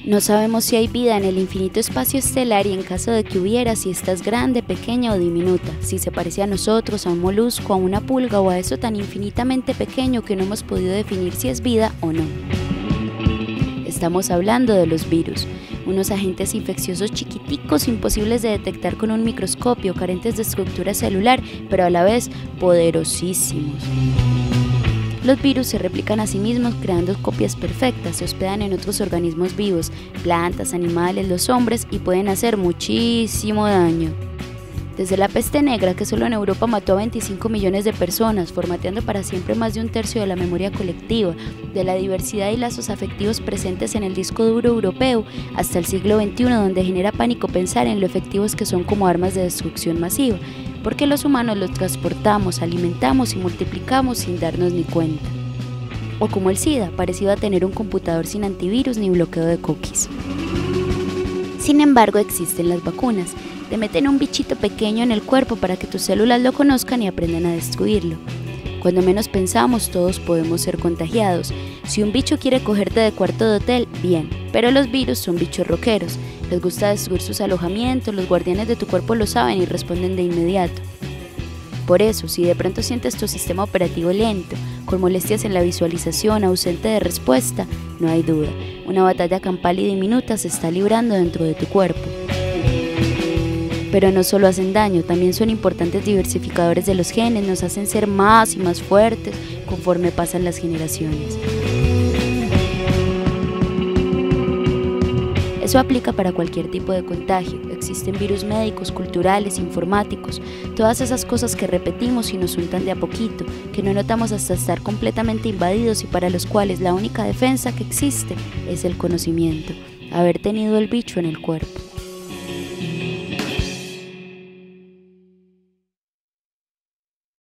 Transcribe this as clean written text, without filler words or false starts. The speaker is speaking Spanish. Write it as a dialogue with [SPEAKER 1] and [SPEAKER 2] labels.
[SPEAKER 1] No sabemos si hay vida en el infinito espacio estelar y en caso de que hubiera, si esta es grande, pequeña o diminuta, si se parece a nosotros, a un molusco, a una pulga o a eso tan infinitamente pequeño que no hemos podido definir si es vida o no. Estamos hablando de los virus, unos agentes infecciosos chiquiticos, imposibles de detectar con un microscopio, carentes de estructura celular, pero a la vez poderosísimos. Los virus se replican a sí mismos creando copias perfectas, se hospedan en otros organismos vivos, plantas, animales, los hombres y pueden hacer muchísimo daño. Desde la peste negra, que solo en Europa mató a 25 millones de personas, formateando para siempre más de un tercio de la memoria colectiva, de la diversidad y lazos afectivos presentes en el disco duro europeo, hasta el siglo XXI, donde genera pánico pensar en lo efectivos que son como armas de destrucción masiva, porque los humanos los transportamos, alimentamos y multiplicamos sin darnos ni cuenta. O como el SIDA, parecido a tener un computador sin antivirus ni bloqueo de cookies. Sin embargo, existen las vacunas. Te meten un bichito pequeño en el cuerpo para que tus células lo conozcan y aprendan a destruirlo. Cuando menos pensamos, todos podemos ser contagiados. Si un bicho quiere cogerte de cuarto de hotel, bien, pero los virus son bichos rockeros. Les gusta destruir sus alojamientos, los guardianes de tu cuerpo lo saben y responden de inmediato. Por eso, si de pronto sientes tu sistema operativo lento, con molestias en la visualización, ausente de respuesta, no hay duda, una batalla campal y diminuta se está librando dentro de tu cuerpo. Pero no solo hacen daño, también son importantes diversificadores de los genes, nos hacen ser más y más fuertes conforme pasan las generaciones. Eso aplica para cualquier tipo de contagio. Existen virus médicos, culturales, informáticos, todas esas cosas que repetimos y nos untan de a poquito, que no notamos hasta estar completamente invadidos y para los cuales la única defensa que existe es el conocimiento, haber tenido el bicho en el cuerpo.